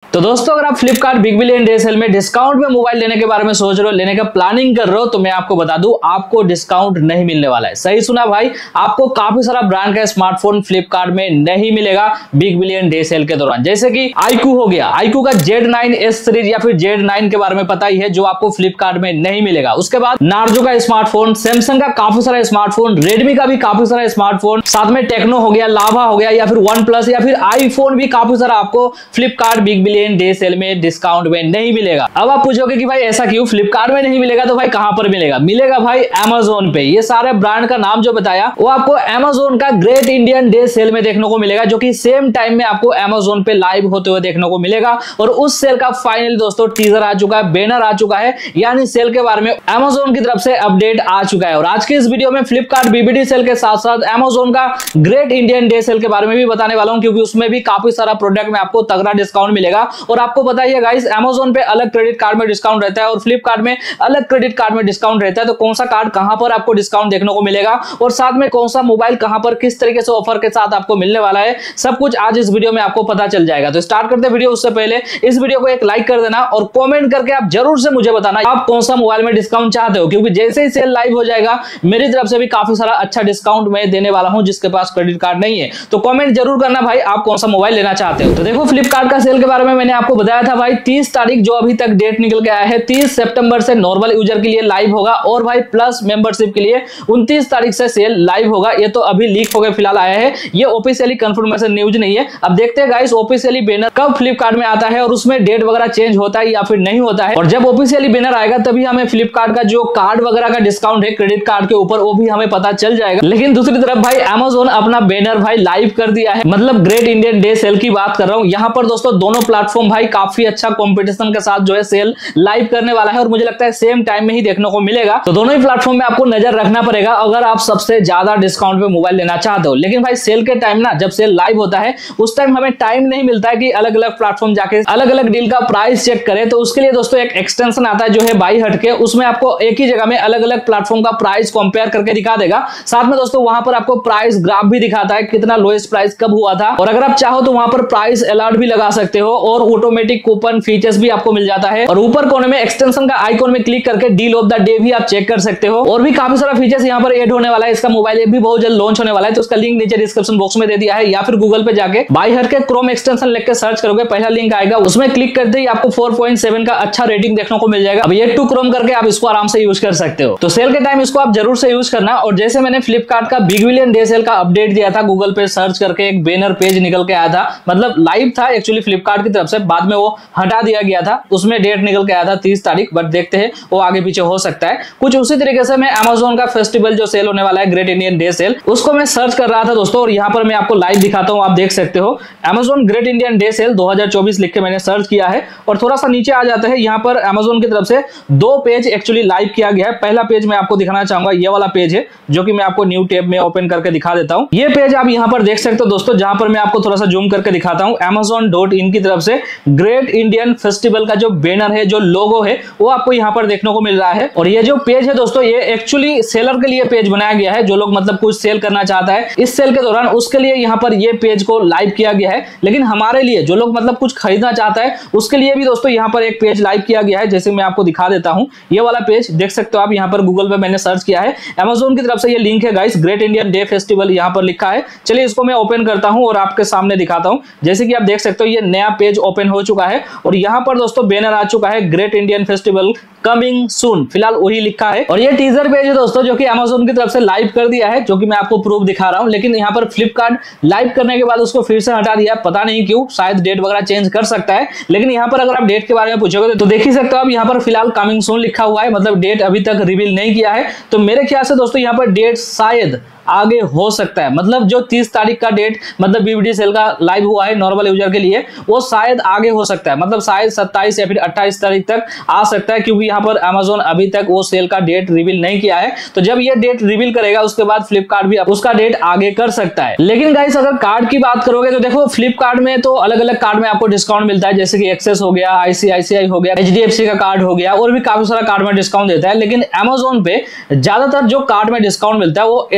तो दोस्तों अगर आप Flipkart big billion day sale में डिस्काउंट में मोबाइल लेने के बारे में सोच रहे हो, लेने का प्लानिंग कर रहे हो, तो मैं आपको बता दूं आपको डिस्काउंट नहीं मिलने वाला है। सही सुना भाई, आपको काफी सारा ब्रांड का स्मार्टफोन फ्लिपकार्ट में नहीं मिलेगा बिग बिलियन डे सेल के दौरान। जैसे कि iQOO हो गया, iQOO का Z9S सीरीज या फिर Z9 के बारे में पता ही है जो आपको फ्लिपकार्ट में नहीं मिलेगा। उसके बाद नार्जो का स्मार्टफोन, सैमसंग का काफी सारा स्मार्टफोन, रेडमी का भी काफी सारा स्मार्टफोन, साथ में टेक्नो हो गया, लावा हो गया या फिर वन प्लस या फिर आईफोन भी काफी सारा आपको Flipkart big billion day sale में डिस्काउंट में नहीं मिलेगा। अब आप पूछोगे कि भाई ऐसा क्यों, फ्लिपकार्ट में नहीं मिलेगा तो भाई कहां पर मिलेगा? मिलेगा भाई अमेज़न पे। ये सारे ब्रांड का नाम जो बताया वो आपको अमेज़न का ग्रेट इंडियन डे सेल में देखने को मिलेगा, जो कि सेम टाइम में आपको अमेज़न पे लाइव होते हुए देखने को मिलेगा। और उस सेल का फाइनल दोस्तों टीजर आ चुका है, बैनर आ चुका है, यानी सेल के बारे में अमेज़न की तरफ से अपडेट आ चुका है। और आज की इस वीडियो में फ्लिपकार्ट बीबीडी सेल के साथ साथ अमेज़न का ग्रेट इंडियन डे सेल के बारे में भी बताने वाला हूं, क्योंकि उसमें भी काफी सारा प्रोडक्ट में आपको तगड़ा डिस्काउंट मिलेगा। और आपको पता ही है गाइस, अमेज़न पे अलग क्रेडिट कार्ड में डिस्काउंट रहता है और फ्लिपकार्ट में अलग क्रेडिट कार्ड में डिस्काउंट रहता है। तो कौन सा कार्ड कहां पर आपको डिस्काउंट देखने को मिलेगा और साथ में कौन सा मोबाइल कहां पर किस तरीके से ऑफर के साथ आपको मिलने वाला है, सब कुछ आज इस वीडियो में आपको पता चल जाएगा। तो स्टार्ट करते हैं वीडियो। उससे पहले इस वीडियो को एक लाइक कर देना और कमेंट करके आप जरूर से मुझे बताना आप कौन सा मोबाइल में डिस्काउंट चाहते हो, क्योंकि जैसे ही सेल लाइव हो जाएगा मेरी तरफ से भी काफी सारा अच्छा डिस्काउंट मैं देने वाला हूं जिसके पास क्रेडिट कार्ड नहीं है। तो कमेंट जरूर करना भाई आप कौन सा मोबाइल लेना चाहते हो। तो देखो, फ्लिपकार्ट का सेल के बारे में मैंने आपको बताया था भाई 30 तारीख जो अभी तक डेट निकल के आया है, 30 सितंबर से नॉर्मल यूजर के लिए लाइव होगा और भाई प्लस मेंबरशिप के लिए 29 तारीख से सेल लाइव होगा। ये तो अभी लीक होकर फिलहाल आया है, ये ऑफिशियली कंफर्मेशन न्यूज नहीं है। अब देखते हैं गाइस ऑफिशियली बैनर कब फ्लिपकार्ट में आता है और उसमें डेट वगैरह चेंज होता है या फिर नहीं होता है। और जब ऑफिशियली बैनर आएगा तभी हमें फ्लिपकार्ट का जो कार्ड वगैरह का डिस्काउंट है क्रेडिट कार्ड के ऊपर वो भी हमें पता चल जाएगा। लेकिन दूसरी तरफ भाई अमेज़न अपना बैनर भाई लाइव कर दिया है, मतलब ग्रेट इंडियन डे सेल की बात कर रहा हूं। यहां पर दोस्तों दोनों प्लेटफॉर्म भाई काफी अच्छा कंपटीशन के साथ जो है सेल लाइव करने वाला है और मुझे लगता है सेम टाइम में ही देखने को मिलेगा। तो दोनों ही प्लेटफॉर्म में आपको नजर रखना पड़ेगा अगर आप सबसे ज्यादा डिस्काउंट पे मोबाइल लेना चाहते हो। लेकिन भाई सेल के टाइम ना, जब सेल लाइव होता है उस टाइम हमें टाइम नहीं मिलता है कि अलग अलग प्लेटफॉर्म जाके अलग अलग डील का प्राइस चेक करें। तो उसके लिए दोस्तों एक एक्सटेंशन आता है जो है बाई हटके, उसमें आपको एक ही जगह में अलग अलग प्लेटफॉर्म का प्राइस कंपेयर करके दिखा देगा। साथ में दोस्तों वहां पर आपको प्राइस ग्राफ भी दिखाता है, कितना लोएस्ट प्राइस कब हुआ था। और अगर आप चाहो तो वहां पर प्राइस अलर्ट भी लगा सकते हो और ऑटोमेटिक कूपन फीचर्स भी आपको मिल जाता है। और ऊपर कोने में एक्सटेंशन का आइकॉन में क्लिक करके डील ऑफ द डे भी आप चेक कर सकते हो। और भी काफी सारा फीचर्स यहाँ पर ऐड होने वाला है। इसका मोबाइल ऐप भी बहुत जल्द लॉन्च होने वाला है, तो उसका लिंक नीचे डिस्क्रिप्शन बॉक्स में दे दिया है, या फिर गूगल पे जाके बाई हट के क्रोम एक्सटेंशन लिख के सर्च करोगे, पहला लिंक आएगा, उसमें क्लिक करते ही आपको 4.7 का अच्छा रेटिंग देखने को मिल जाएगा। अब ये टू क्रोम करके आप इसको आराम से यूज कर सकते हो। तो सेल के टाइम इसको आप जरूर से यूज करना। और जैसे मैंने फ्लिपकार्ट का बिग बिलियन डे सेल का अपडेट दिया था, गूगल पे सर्च करके एक बैनर पेज निकल के आया था, मतलब लाइव था एक्चुअली फ्लिपकार्ट की तरफ से, बाद में वो हटा दिया गया था। उसमें डेट निकल के आया था 30 तारीख, बट देखते हैं वो आगे पीछे हो सकता है। कुछ उसी तरीके से मैं अमेज़न का फेस्टिवल जो सेल होने वाला है ग्रेट इंडियन डे सेल, उसको मैं सर्च कर रहा था दोस्तों। और यहाँ पर मैं आपको लाइव दिखाता हूँ, आप देख सकते हो Amazon great Indian day sale 2024 लिख के मैंने सर्च किया है। और थोड़ा सा नीचे आ जाता है, यहाँ पर अमेज़न की तरफ से 2 पेज एक्चुअली लाइव किया गया है। पहला पेज मैं आपको दिखाना चाहूंगा, ये वाला पेज है जो कि मैं आपको न्यू टैब में ओपन करके दिखा देता हूँ। ये पेज आप यहाँ पर देख सकते हो दोस्तों, जहां पर मैं आपको थोड़ा सा जूम करके दिखाता हूँ। amazon.in की तरफ से ग्रेट इंडियन फेस्टिवल का जो बैनर है, जो लोगो है, वो आपको यहाँ पर देखने को मिल रहा है। और ये जो पेज है दोस्तों, ये एक्चुअली सेलर के लिए पेज बनाया गया है, जो लोग मतलब कुछ सेल करना चाहता है इस सेल के दौरान, उसके लिए यहाँ पर ये पेज को लाइव किया गया है। लेकिन हमारे लिए जो लोग मतलब कुछ खरीदना चाहता है उसके लिए भी दोस्तों यहाँ पर एक पेज लाइव किया गया है, जैसे मैं आपको दिखा देता हूँ। ये वाला पेज देख सकते हो आप, यहाँ पर गूगल पे मैंने सर्च किया है, अमेज़न की तरफ से ये लिंक है guys, great Indian day festival यहाँ पर लिखा है। चलिए इसको मैं ओपन करता हूँ और आपके सामने दिखाता हूँ। जैसे कि आप देख सकते हो ये नया पेज ओपन हो चुका है और यहाँ पर दोस्तों बैनर आ चुका है, great Indian festival coming soon, फिलहाल वही लिखा है। और ये टीजर पेज है दोस्तों जो कि अमेज़न की तरफ से लाइव कर दिया है, जो कि मैं आपको प्रूफ दिखा रहा हूँ। लेकिन यहाँ पर फ्लिपकार्ट लाइव करने के बाद उसको फिर से हटा दिया, पता नहीं क्यों, शायद डेट वगैरह चेंज कर सकता है। लेकिन यहाँ पर अगर आप डेट के बारे में पूछोगे तो देख ही सकते हो आप, यहाँ पर फिलहाल कमिंग सून लिखा हुआ है, मतलब डेट अभी तक रिवील नहीं किया है। तो मेरे ख्याल से दोस्तों यहाँ पर डेट शायद आगे हो सकता है, मतलब जो 30 तारीख का डेट मतलब बीबीडी सेल का लाइव हुआ है नॉर्मल यूजर के लिए, वो शायद आगे हो सकता है, मतलब शायद 27 या फिर 28 तारीख तक आ सकता है, क्योंकि यहाँ पर अमेज़न अभी तक वो सेल का डेट रिवील नहीं किया है। तो जब ये डेट रिवील करेगा उसके बाद फ्लिपकार्ट भी उसका डेट आगे कर सकता है। लेकिन गाइस अगर कार्ड की बात करोगे तो देखो, फ्लिपकार्ट में तो अलग अलग कार्ड में आपको डिस्काउंट मिलता है, जैसे कि एक्सेस हो गया, ICICI हो गया, HDFC का कार्ड हो गया, और भी काफी सारा कार्ड में डिस्काउंट देता है। लेकिन अमेज़न पे ज्यादातर जो कार्ड में डिस्काउंट मिलता है वो SBI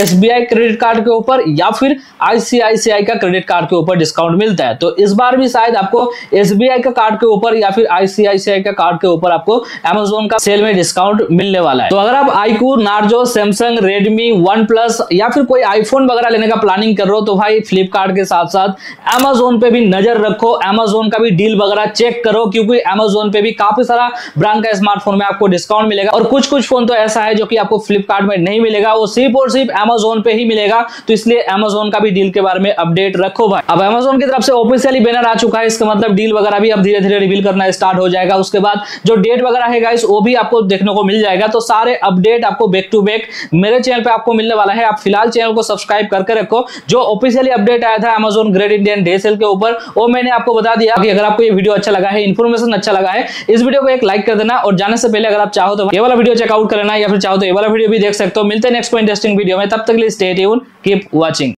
क्रेडिट कार्ड के ऊपर या फिर ICICI का क्रेडिट कार्ड के ऊपर डिस्काउंट मिलता है। तो इस बार भी शायद आपको SBI का कार्ड के ऊपर या फिर ICICI का कार्ड के ऊपर आपको Amazon का सेल में डिस्काउंट मिलने वाला है। तो अगर आप iQOO, Narzo, Samsung, Redmi, OnePlus या फिर कोई आईफोन वगैरह लेने का प्लानिंग कर रहे हो तो भाई फ्लिपकार्ट के साथ साथ Amazon पे भी नजर रखो, Amazon का भी डील वगैरह चेक करो, क्योंकि Amazon पे भी काफी सारा ब्रांड का स्मार्टफोन में आपको डिस्काउंट मिलेगा और कुछ कुछ फोन तो ऐसा है जो कि आपको फ्लिपकार्ट में नहीं मिलेगा, वो सिर्फ और सिर्फ Amazon पे ही मिलेगा। तो इसलिए Amazon का भी डील के बारे में अपडेट रखो भाई। अब Amazon की तरफ से ऑफिशियली बैनर आ चुका है, इसका मतलब डील वगैरह भी अब धीरे धीरे रिवील करना स्टार्ट हो जाएगा। उसके बाद जो डेट वगैरह है गाइस वो भी आपको देखने को मिल जाएगा। तो सारे अपडेट आपको बैक टू बैक मेरे चैनल पे आपको मिलने वाला है। आप फिलहाल चैनल को सब्सक्राइब करके रखो। जो ऑफिशियली अपडेट आया था Amazon great Indian day sale के ऊपर वो मैंने आपको बता दिया कि अगर आपको ये वीडियो अच्छा लगा है, इन्फॉर्मेशन अच्छा लगा है, इस वीडियो को एक लाइक कर देना और जाने से पहले अगर आप चाहो तो ये वाला वीडियो चेकआउट कर लेना या फिर चाहो तो ये वाला वीडियो भी देख सकते हो। मिलते हैं नेक्स्ट इंटरेस्टिंग वीडियो में, तब तक के लिए स्टे ट्यून, कीप वॉचिंग।